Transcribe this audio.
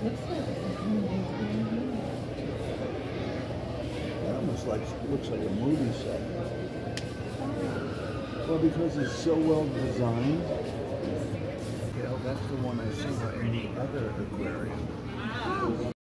That almost looks like a movie set. Well, because it's so well designed. That's the one I saw in the other aquarium.